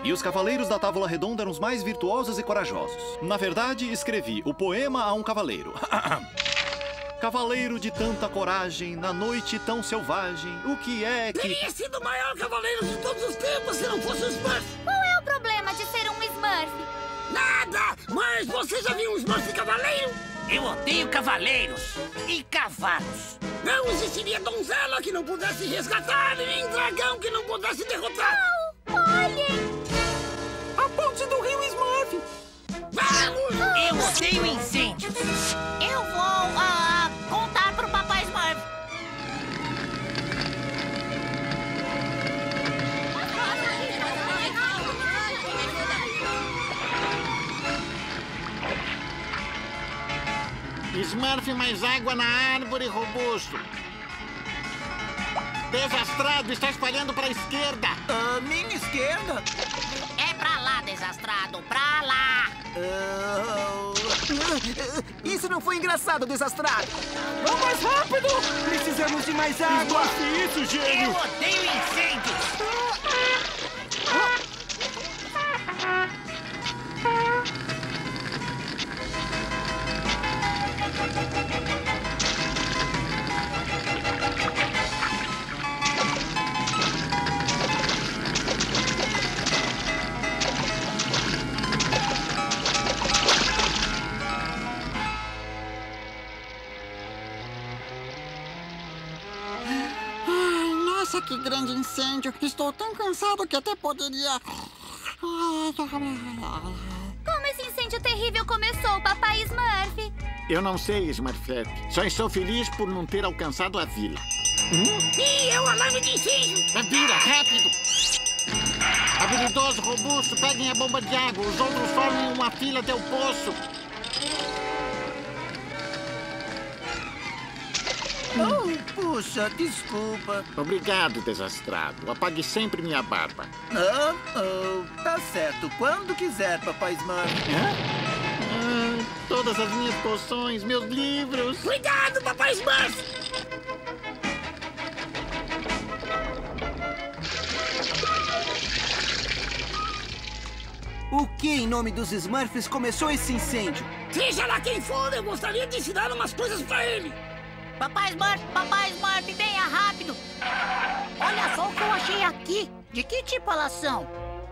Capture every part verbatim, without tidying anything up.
E os cavaleiros da Távola Redonda eram os mais virtuosos e corajosos. Na verdade, escrevi o poema a um cavaleiro. Cavaleiro de tanta coragem, na noite tão selvagem, o que é que... Teria sido o maior cavaleiro de todos os tempos se não fosse o Smurf. Qual é o problema de ser um Smurf? Nada! Mas você já viu um Smurf cavaleiro? Eu odeio cavaleiros e cavalos. Não existiria donzela que não pudesse resgatar, nem dragão que não pudesse derrotar. Não, olhem! A ponte do rio Smurf! Vamos! Eu odeio incêndios. Eu vou uh, contar pro Papai Smurf. Smurf mais água na árvore, Robusto. Desastrado, está espalhando para a esquerda. Ah, minha esquerda? É pra lá, desastrado, pra lá. Ah, isso não foi engraçado, desastrado. Vamos mais rápido! Precisamos de mais água. Isso, gênio! Eu odeio incêndios. Nossa, que grande incêndio! Estou tão cansado que até poderia... Como esse incêndio terrível começou, Papai Smurf? Eu não sei, Smurfette. Só estou feliz por não ter alcançado a vila. Hum? Ih, é o alarme de incêndio! Vira, rápido! Habilidoso, Robusto, peguem a bomba de água. Os outros formem uma fila até o poço. Oh, puxa, desculpa. Obrigado, desastrado. Apague sempre minha barba. Ah, oh, tá certo. Quando quiser, Papai Smurf. Hã? Ah, todas as minhas poções, meus livros. Cuidado, Papai Smurf! O que, em nome dos Smurfs, começou esse incêndio? Seja lá quem for, eu gostaria de ensinar umas coisas pra ele. Papai Smurf, Papai Smurf, venha rápido. Olha só o que eu achei aqui. De que tipo elas são?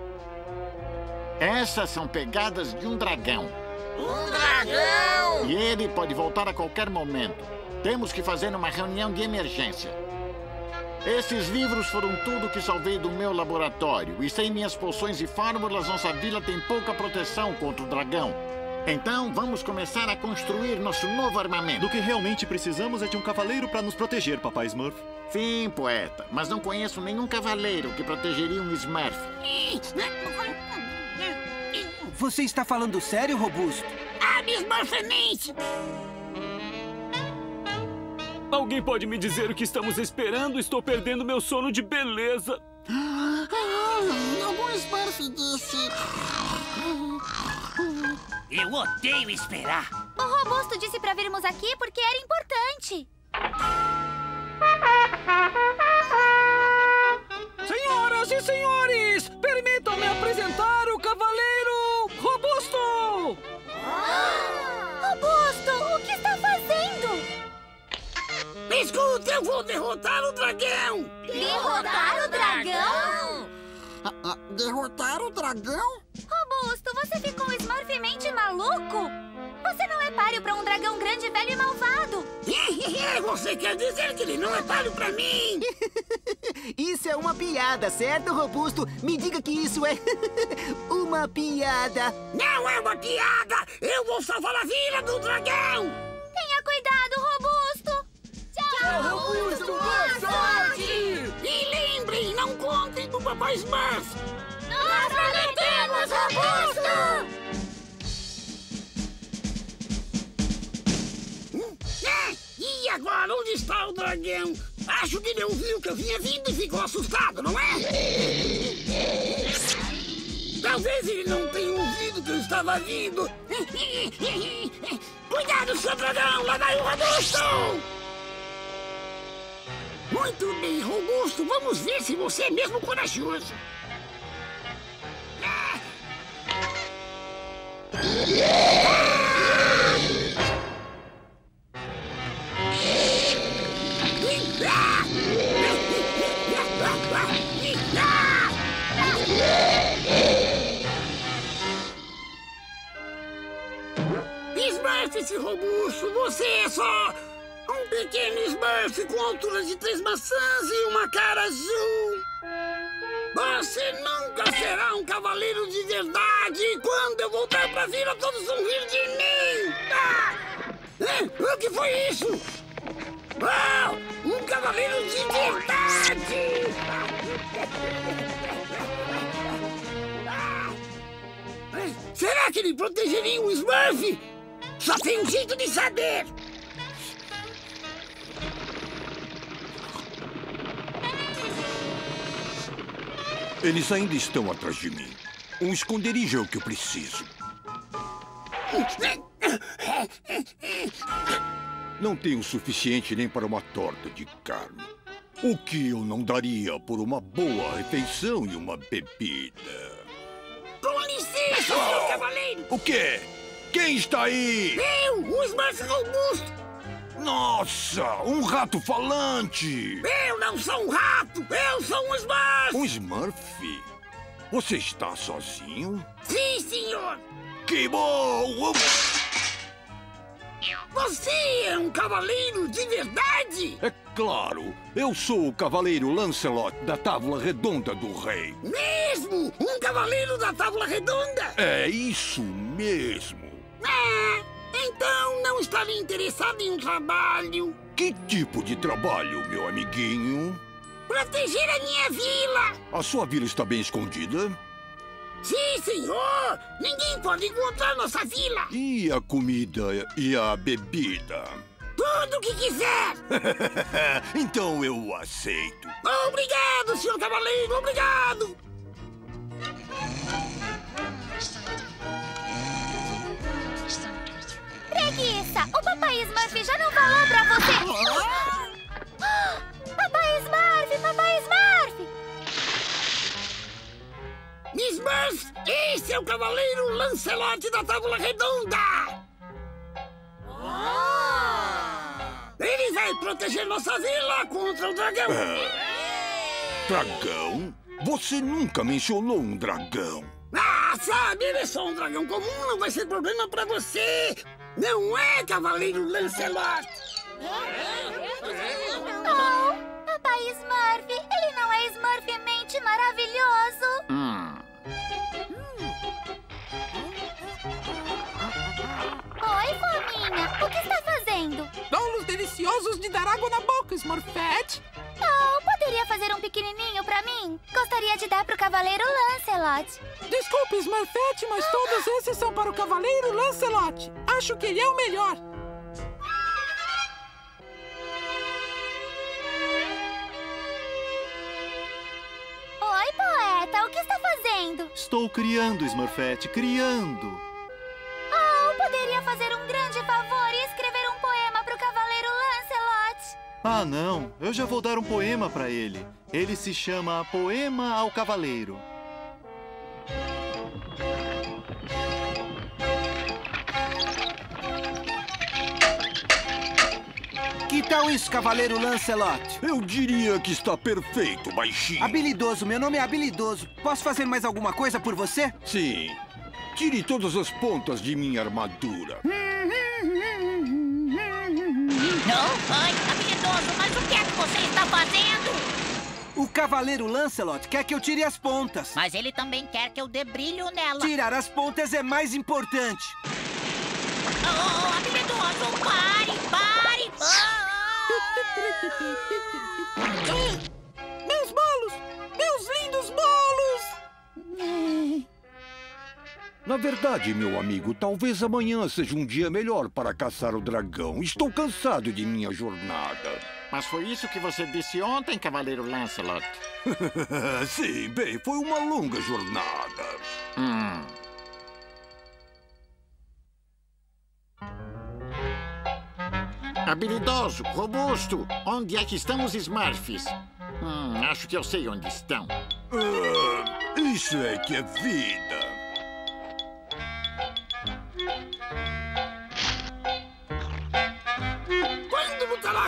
Essas são pegadas de um dragão. Um dragão! E ele pode voltar a qualquer momento. Temos que fazer uma reunião de emergência. Esses livros foram tudo que salvei do meu laboratório. E sem minhas poções e fórmulas, nossa vila tem pouca proteção contra o dragão. Então, vamos começar a construir nosso novo armamento. Do que realmente precisamos é de um cavaleiro para nos proteger, Papai Smurf. Sim, poeta. Mas não conheço nenhum cavaleiro que protegeria um Smurf. Você está falando sério, Robusto? Ah, Smurfenense! Alguém pode me dizer o que estamos esperando? Estou perdendo meu sono de beleza. Ah, algum Smurf disse... Eu odeio esperar. O Robusto disse pra virmos aqui porque era importante. Senhoras e senhores, permitam-me apresentar o Cavaleiro Robusto! Robusto, o que está fazendo? Escuta, eu vou derrotar o dragão! Derrotar o dragão? Ah, ah, derrotar o dragão? Robusto, você ficou smurfmente maluco? Você não é páreo pra um dragão grande, velho e malvado. Você quer dizer que ele não é páreo pra mim? Isso é uma piada, certo, Robusto? Me diga que isso é uma piada. Não é uma piada! Eu vou salvar a vila do dragão! Tenha cuidado, Robusto. Tchau, Robusto, boa sorte! E lembrem, não contem com o Papai Smurf! Nós prometemos, Robusto! Ah, e agora, onde está o dragão? Acho que ele ouviu que eu vinha vindo e ficou assustado, não é? Talvez ele não tenha ouvido que eu estava vindo. Cuidado, seu dragão! Lá vai o Robusto! Muito bem, Robusto. Vamos ver se você é mesmo corajoso. Smurf robusto, você é só um pequeno Smurf com altura de três maçãs e uma cara azul. Você nunca será um cavaleiro de verdade. E quando eu voltar pra vila, todos vão rir de mim. Ah! É? O que foi isso? Uau! Um cavaleiro de verdade! Ah! Será que ele protegeria um Smurf? Só tem um jeito de saber. Eles ainda estão atrás de mim. Um esconderijo é o que eu preciso. Não tenho o suficiente nem para uma torta de carne. O que eu não daria por uma boa refeição e uma bebida? Com licença, senhor cavaleiro. O quê? Quem está aí? Eu, o Smurf robusto. Nossa, um rato falante! Eu não sou um rato, eu sou um Smurf! Um Smurf? Você está sozinho? Sim, senhor! Que bom! Você é um cavaleiro de verdade? É claro, eu sou o cavaleiro Lancelot da Távola Redonda do Rei. Mesmo? Um cavaleiro da Távola Redonda? É isso mesmo. Ah, então não estaria interessado em um trabalho. Que tipo de trabalho, meu amiguinho? Proteger a minha vila. A sua vila está bem escondida? Sim, senhor! Ninguém pode encontrar nossa vila! E a comida e a bebida? Tudo o que quiser! Então eu aceito. Obrigado, senhor cavaleiro! Obrigado! Preguiça! O Papai Smurf já não falou pra você! Papai Smurf! Papai Smurf! Smurf, esse é o cavaleiro Lancelot da Távola Redonda! Oh! Ele vai proteger nossa vila contra o dragão! Ah, dragão? Você nunca mencionou um dragão. Ah, sabe, ele é só um dragão comum, não vai ser problema pra você! Não é, cavaleiro Lancelot! Oh, Papai Smurf, ele não é Smurfmente maravilhoso! Hum. Oi, Fominha, o que está fazendo? Bolos deliciosos de dar água na boca, Smurfette. Oh, poderia fazer um pequenininho pra mim? Gostaria de dar pro Cavaleiro Lancelot. Desculpe, Smurfette, mas todos esses são para o Cavaleiro Lancelot. Acho que ele é o melhor. Oi, poeta, o que está fazendo? Estou criando, Smurfette, criando. Oh, poderia fazer um grande favor e escrever um poema pro Cavaleiro Lancelot. Ah, não. Eu já vou dar um poema pra ele. Ele se chama Poema ao Cavaleiro. Que tal isso, Cavaleiro Lancelot? Eu diria que está perfeito, baixinho. Habilidoso, meu nome é Habilidoso. Posso fazer mais alguma coisa por você? Sim. Tire todas as pontas de minha armadura. Não, ai, habilidoso, mas o que é que você está fazendo? O Cavaleiro Lancelot quer que eu tire as pontas. Mas ele também quer que eu dê brilho nela. Tirar as pontas é mais importante. Oh, habilidoso, pare, pare! Oh! Meus bolos! Meus lindos bolos! Na verdade, meu amigo, talvez amanhã seja um dia melhor para caçar o dragão. Estou cansado de minha jornada. Mas foi isso que você disse ontem, Cavaleiro Lancelot? Sim, bem, foi uma longa jornada. Hum. Habilidoso, robusto, onde é que estão os Smurfs? Hum, acho que eu sei onde estão. Ah, isso é que é vida.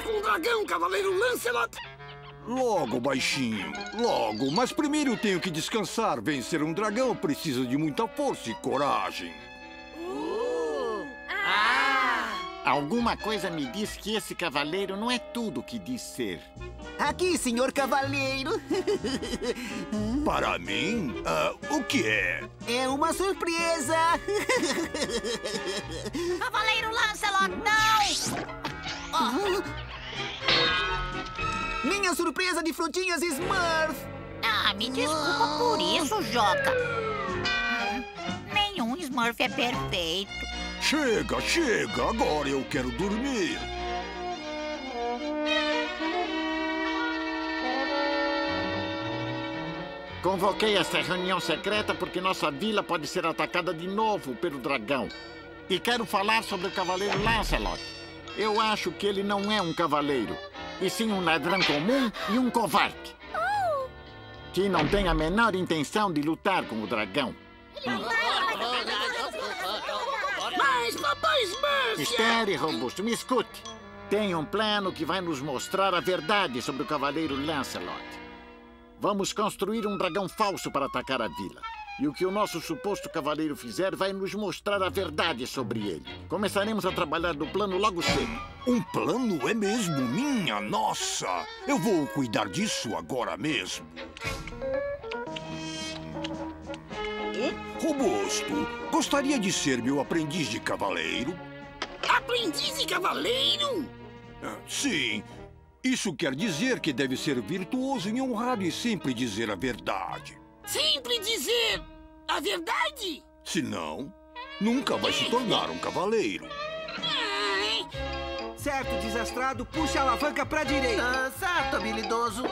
lutar com o dragão, Cavaleiro Lancelot? Logo, baixinho, logo. Mas primeiro eu tenho que descansar. Vencer um dragão precisa de muita força e coragem. Uh. Ah. Alguma coisa me diz que esse cavaleiro não é tudo o que diz ser. Aqui, senhor cavaleiro. Para mim, uh, o que é? É uma surpresa. Cavaleiro Lancelot, não! Oh. Minha surpresa de frutinhas Smurf! Ah, me desculpa por isso, Joca. Hum, nenhum Smurf é perfeito. Chega, chega! Agora eu quero dormir. Convoquei esta reunião secreta porque nossa vila pode ser atacada de novo pelo dragão. E quero falar sobre o Cavaleiro Lancelot. Eu acho que ele não é um cavaleiro, e sim um ladrão comum e um covarde. Oh. Que não tem a menor intenção de lutar com o dragão. Mas, papai Smurf... Espere, Robusto, me escute. Tem um plano que vai nos mostrar a verdade sobre o Cavaleiro Lancelot. Vamos construir um dragão falso para atacar a vila. E o que o nosso suposto cavaleiro fizer vai nos mostrar a verdade sobre ele. Começaremos a trabalhar no plano logo cedo. Um plano é mesmo? Minha nossa! Eu vou cuidar disso agora mesmo. Robusto, gostaria de ser meu aprendiz de cavaleiro? Aprendiz de cavaleiro? Ah, sim. Isso quer dizer que deve ser virtuoso e honrado e sempre dizer a verdade. Sempre dizer a verdade? Se não, nunca vai se tornar um cavaleiro. Certo, desastrado, puxa a alavanca pra direita. Ah, certo, habilidoso.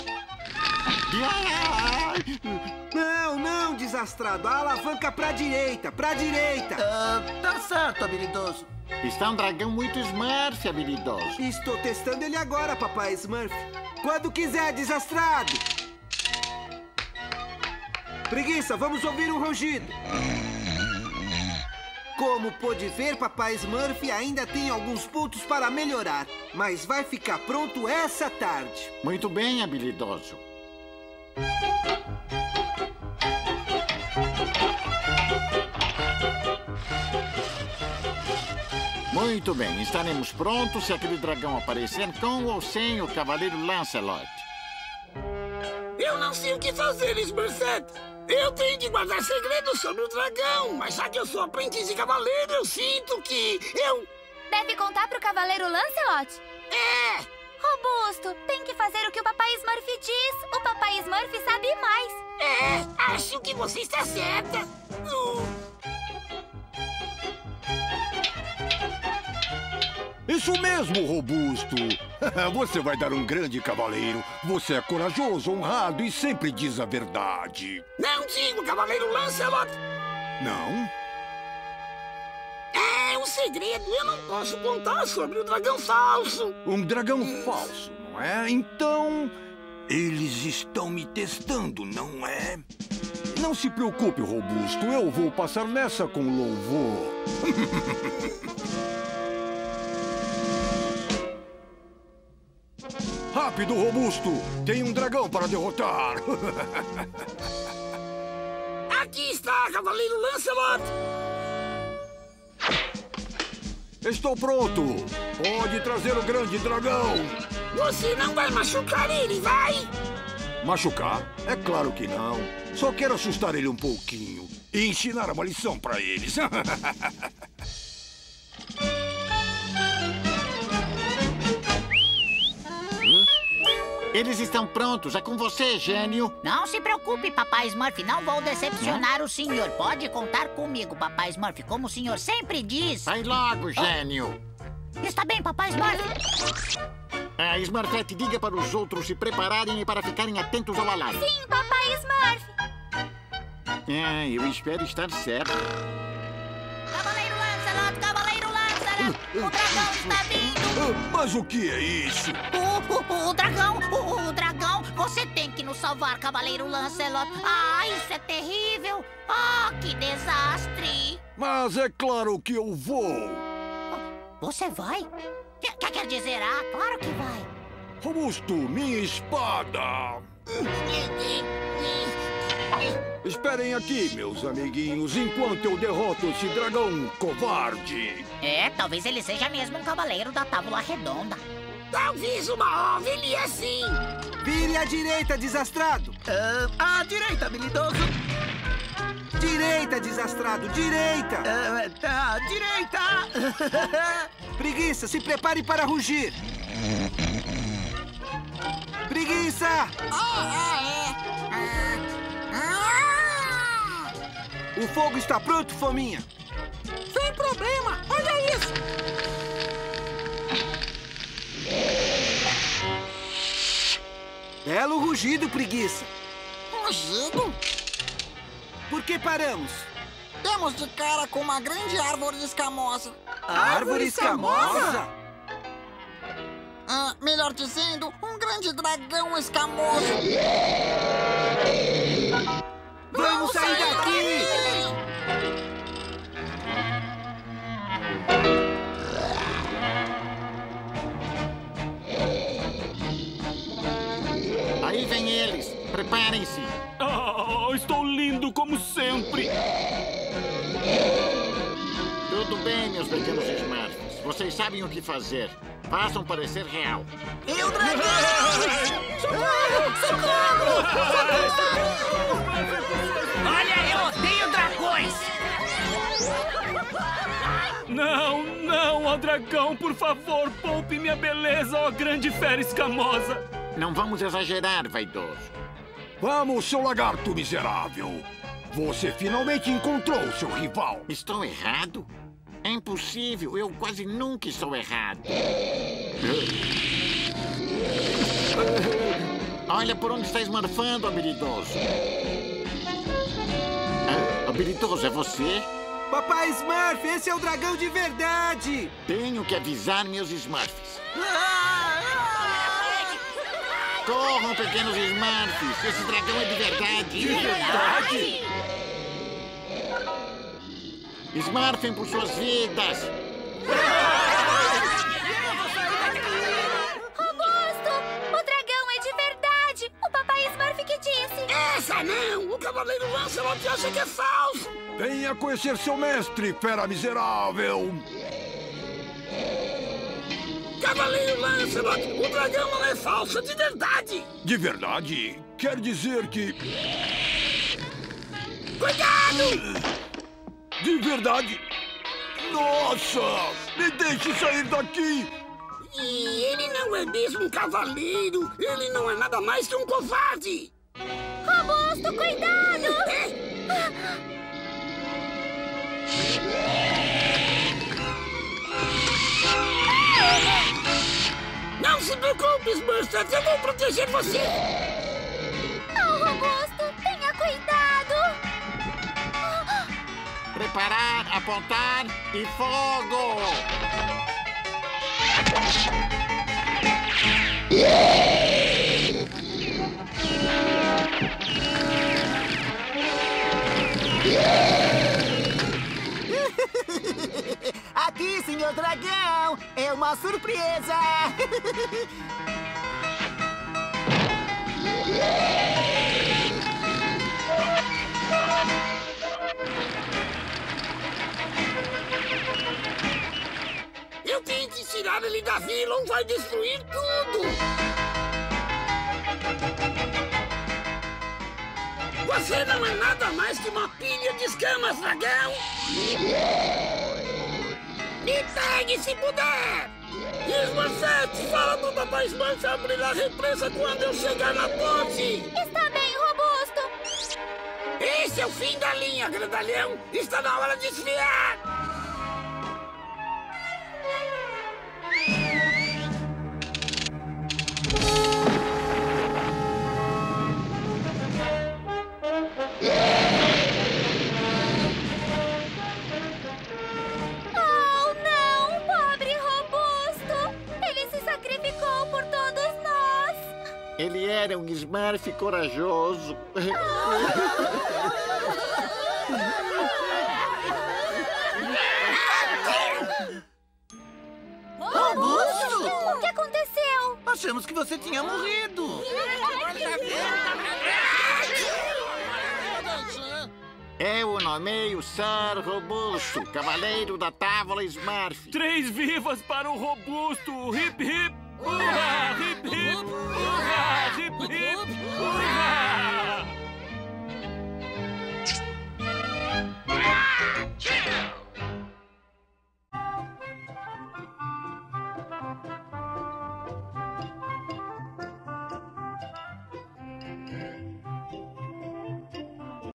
Não, não, desastrado. A alavanca pra direita, pra direita. Ah, tá certo, habilidoso. Está um dragão muito Smurf, habilidoso. Estou testando ele agora, papai Smurf. Quando quiser, desastrado. Preguiça, vamos ouvir um rugido. Como pôde ver, papai Smurf ainda tem alguns pontos para melhorar, mas vai ficar pronto essa tarde. Muito bem, habilidoso. Muito bem, estaremos prontos se aquele dragão aparecer com ou sem o Cavaleiro Lancelot. Eu não sei o que fazer, Smurfette. Eu tenho de guardar segredos sobre o dragão, mas já que eu sou aprendiz de cavaleiro, eu sinto que eu... Deve contar pro Cavaleiro Lancelot? É! Robusto, tem que fazer o que o papai Smurf diz. O papai Smurf sabe mais. É, acho que você está certa. Uh. Isso mesmo, Robusto. Você vai dar um grande cavaleiro. Você é corajoso, honrado e sempre diz a verdade. Não digo, Cavaleiro Lancelot. Não? É um segredo. Eu não posso contar sobre o dragão falso. Um dragão falso, não é? Então, eles estão me testando, não é? Não se preocupe, Robusto. Eu vou passar nessa com louvor. Rápido, Robusto! Tem um dragão para derrotar! Aqui está, Cavaleiro Lancelot! Estou pronto! Pode trazer o grande dragão! Você não vai machucar ele, vai? Machucar? É claro que não. Só quero assustar ele um pouquinho e ensinar uma lição para eles. Eles estão prontos. É com você, gênio. Não se preocupe, papai Smurf. Não vou decepcionar o senhor. Pode contar comigo, papai Smurf, como o senhor sempre diz. Vai logo, gênio. Oh. Está bem, papai Smurf. A Smurfette, diga para os outros se prepararem e para ficarem atentos ao alarme. Sim, papai Smurf. É, eu espero estar certo. Cavaleiro Lancelot, Cavaleiro Lancelot. O dragão está vindo. Mas o que é isso? O, o, o dragão, o, o dragão. Você tem que nos salvar, Cavaleiro Lancelot. Ah, isso é terrível. Ah, que desastre. Mas é claro que eu vou. Você vai? Que, que quer dizer? Ah, claro que vai. Robusto, minha espada! Esperem aqui, meus amiguinhos, enquanto eu derroto esse dragão covarde. É, talvez ele seja mesmo um cavaleiro da Tábula Redonda. Talvez uma ovelha assim. Vire à direita, desastrado. Ah, à direita, habilidoso. Direita, desastrado, direita. Ah, tá, direita. Preguiça, se prepare para rugir. Preguiça! O fogo está pronto, Fominha. Sem problema, olha isso. Belo rugido, Preguiça. Rugido? Por que paramos? Temos de cara com uma grande árvore escamosa. Árvore escamosa? Ah, melhor dizendo, um grande dragão escamoso. Vamos sair daqui! Aí vem eles. Preparem-se. Ah, estou lindo como sempre. Tudo bem, meus pequenos Smurfs. Vocês sabem o que fazer. Façam parecer real. E o dragão! Socorro! Socorro! Olha, eu odeio dragões! Não, não, ó dragão, por favor, poupe minha beleza, ó grande fera escamosa. Não vamos exagerar, vaidoso. Vamos, seu lagarto miserável. Você finalmente encontrou seu rival. Estou errado? É impossível, eu quase nunca estou errado. Olha por onde está esmorfando, habilidoso. Ah, habilidoso, é você? Papai Smurf, esse é o dragão de verdade! Tenho que avisar meus Smurfs. Corram, pequenos Smurfs! Esse dragão é de verdade! De verdade? Smurfem por suas vidas! Robusto! O dragão é de verdade! O papai Smurf que disse! Essa não! O Cavaleiro Lancelot acha que é falso! Venha conhecer seu mestre, fera miserável! Cavaleiro Lancelot, o dragão não é falso, é de verdade! De verdade? Quer dizer que... Cuidado! De verdade? Nossa! Me deixe sair daqui! E ele não é mesmo um cavaleiro! Ele não é nada mais que um covarde! Robusto, cuidado! Não se preocupe, Smurfs, eu vou proteger você! Oh, Robusto, tenha cuidado! Preparar, apontar e fogo! Aqui, senhor dragão! É uma surpresa! Eu tenho que tirar ele da vila ou vai destruir tudo! Você não é nada mais que uma pilha de escamas, dragão! Me pegue se puder! Smurfette, fala pro papai Smurf abrir a represa quando eu chegar na ponte! Está bem, Robusto! Esse é o fim da linha, grandalhão! Está na hora de esfriar! Oh, não! Pobre Robusto! Ele se sacrificou por todos nós! Ele era um Smurf corajoso. Robusto! Achamos que você tinha morrido. Eu nomeio Sir Robusto, Cavaleiro da Távola Smurf. Três vivas para o Robusto! Hip, hip! Hurra!